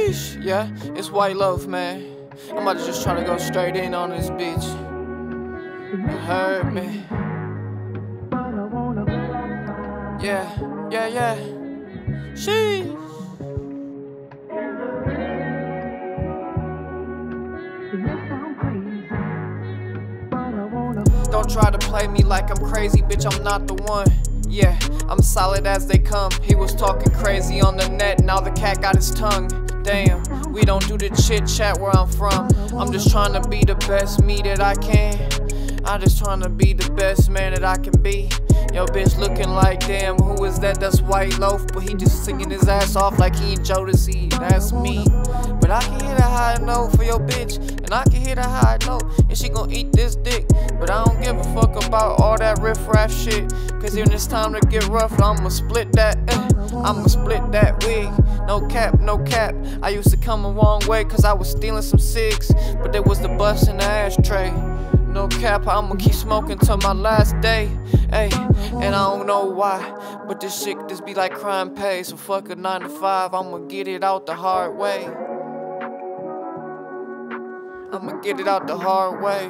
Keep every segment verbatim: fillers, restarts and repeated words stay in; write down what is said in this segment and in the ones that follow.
Sheesh, yeah, it's White Loaf, man. I'm about to just try to go straight in on this bitch. You heard me? Yeah, yeah, yeah. Sheesh. Don't try to play me like I'm crazy, bitch, I'm not the one. Yeah, I'm solid as they come. He was talking crazy on the net, now the cat got his tongue. Damn, we don't do the chit chat where I'm from. I'm just trying to be the best me that I can. I'm just trying to be the best man that I can be. Yo, bitch looking like, damn, who is that? That's White Loaf, but he just singing his ass off like he ain't Jodeci. That's me. But I can hit a high note for your bitch, and I can hit a high note, and she gon' eat this dick. But I don't give a fuck about all that riff-raff shit, cause when it's time to get rough, I'ma split that, eh, I'ma split that wig. No cap, no cap. I used to come a long way, cause I was stealing some cigs, but there was the bust in the ashtray. No cap, I'ma keep smoking till my last day. Ay, and I don't know why, but this shit just be like crime pay. So fuck a nine to five, I'ma get it out the hard way. I'ma get it out the hard way.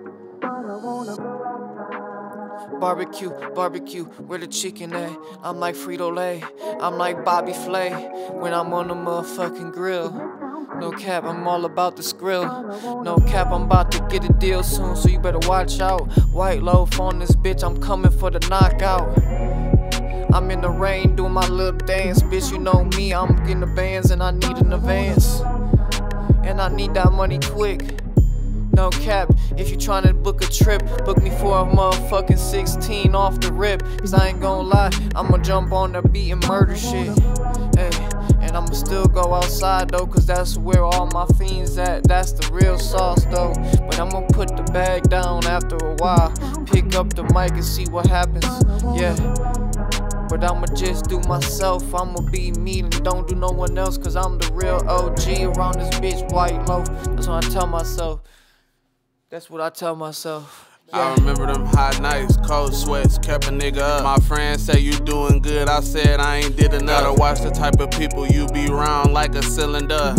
Barbecue, barbecue, where the chicken at? I'm like Frito-Lay, I'm like Bobby Flay when I'm on the motherfucking grill. No cap, I'm all about the skrill. No cap, I'm about to get a deal soon, so you better watch out. White Loaf on this bitch, I'm coming for the knockout. I'm in the rain doing my little dance, bitch, you know me, I'm getting the bands and I need an advance. And I need that money quick. No cap, if you tryna book a trip, book me for a motherfucking sixteen off the rip. Cause I ain't gon' lie, I'ma jump on the beat and murder shit. Hey, and I'ma still go outside though, cause that's where all my fiends at. That's the real sauce though. But I'ma put the bag down after a while, pick up the mic and see what happens. Yeah, but I'ma just do myself, I'ma be me and don't do no one else, cause I'm the real O G around this bitch, White Loaf. That's what I tell myself. That's what I tell myself. Yeah. I remember them hot nights, cold sweats, kept a nigga up. My friends say you doing good, I said I ain't did enough. Gotta watch the type of people you be around like a cylinder.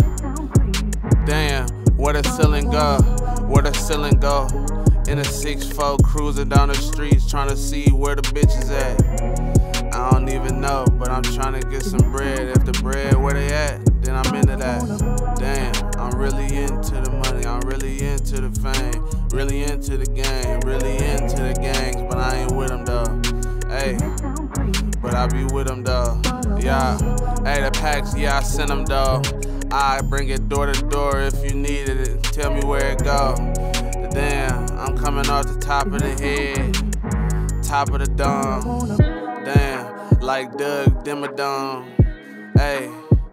Damn, where the ceiling go? Where the ceiling go? In a six four cruising down the streets, trying to see where the bitches at. I don't even know, but I'm trying to get some bread. If the bread where they at, then I'm into that. Damn, I'm really into the money, I'm really into the fame, really into the game, really into the gangs, but I ain't with them though. Hey, but I be with them though. Yeah, hey, the packs, yeah, I send them though. I bring it door to door if you needed it, tell me where it go. Damn, I'm coming off the top of the head, top of the dome. Damn, like Doug Dimmadome. Hey,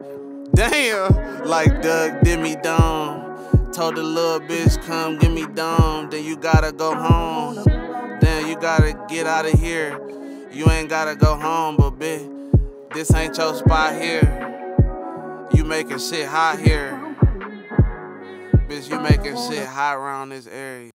damn, like Doug Dimmadome. Told the little bitch, come give me dome. Then you gotta go home. Then you gotta get out of here. You ain't gotta go home, but bitch, this ain't your spot here. You making shit hot here. Bitch, you making shit hot around this area.